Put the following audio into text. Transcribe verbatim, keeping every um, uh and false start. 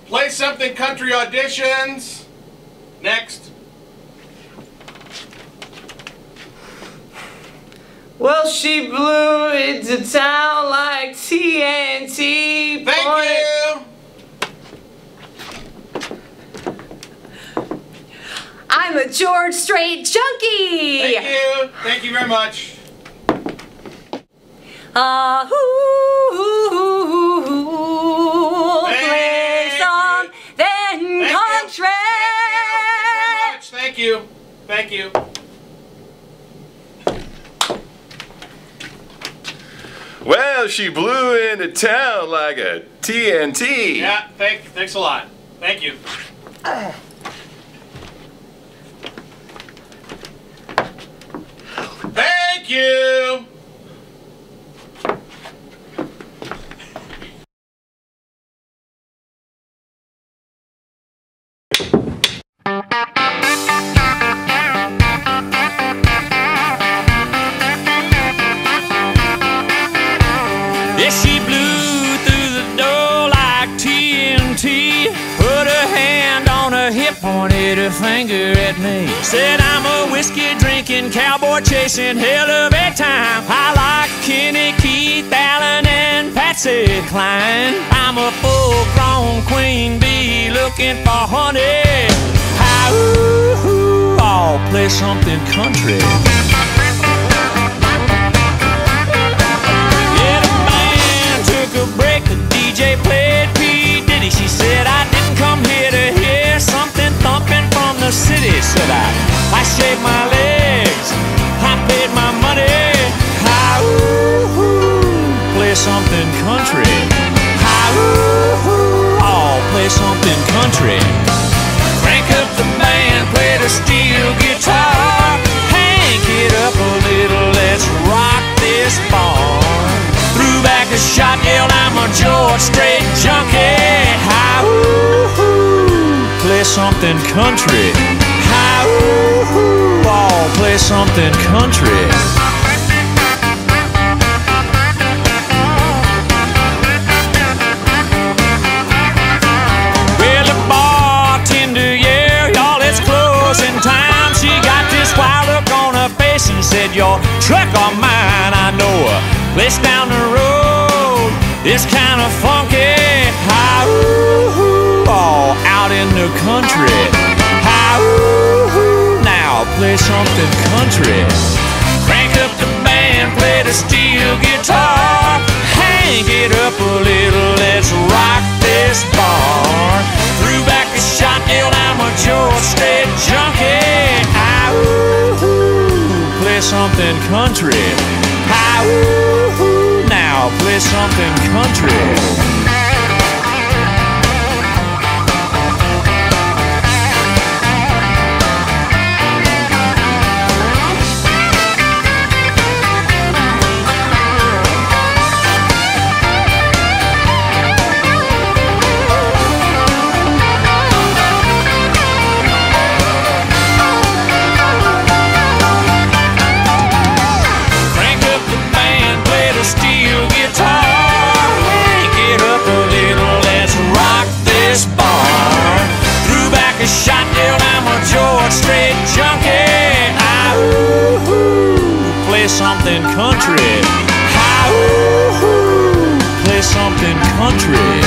Play something country auditions. Next. Well, she blew into town like T N T. Thank you. I'm a George Strait junkie. Thank you. Thank you very much. Ah, uh, play something country. Thank you. Thank you. Well, she blew into town like a T N T. Yeah, thank, thanks a lot. Thank you. Uh. Thank you. Yeah, she blew through the door like T N T. Put her hand on her hip, pointed her finger at me. Said I'm a whiskey drinking, cowboy chasing hell of a time. I like Kenny, Keith, Allen, and Patsy Cline. I'm a full-grown queen bee looking for honey. How, ooh, ooh, I'll play something country. Break, the D J played P. Diddy. She said I didn't come here to hear something thumping from the city. Said I, I shaved my legs, I paid my money. Hi, ooh, ooh, play something country. Hi, ooh, ooh, I'll play something country. Crank up the band, play the steel guitar. Hank it up a little, let's rock this bar. Threw back a shot, yelled I'm a George Strait junkie. Hi, ooh, ooh, play something country. Hi, ooh, ooh, I'll play something country. Well, the bartender, yeah, y'all, it's closing time. She got this wild look on her face and said, your truck or mine, I know her. Place down the road, it's kind of funky. Hi, ooh, ooh, all out in the country. Hi, ooh, ooh, now play something country. Crank up the band, play the steel guitar. Hang it up a little, let's rock this bar. Threw back a shot, yelled I'm a George Strait junkie. Hi, ooh, ooh, play something country. Hi, ooh, ooh, now play something country. Shot, yelled I'm a George Strait junkie. Hi, ooh, ooh, play something country. Hi, ooh, ooh, play something country.